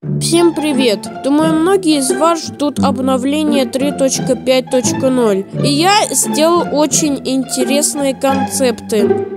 Всем привет! Думаю, многие из вас ждут обновления 3.5.0, и я сделал очень интересные концепты.